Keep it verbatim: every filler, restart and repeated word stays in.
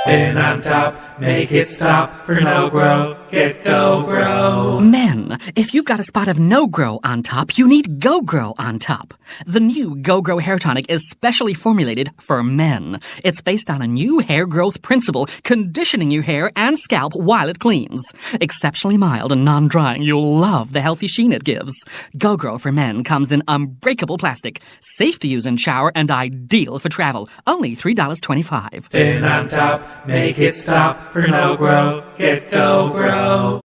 Thin on top, make it stop for no grow. Get Go Grow. Men, if you've got a spot of no grow on top, you need Go Grow on top. The new Go Grow Hair Tonic is specially formulated for men. It's based on a new hair growth principle, conditioning your hair and scalp while it cleans. Exceptionally mild and non-drying, you'll love the healthy sheen it gives. Go Grow for men comes in unbreakable plastic, safe to use in shower and ideal for travel. Only three dollars and twenty-five cents. Thin on top, make it stop for no grow. Get Go Grow.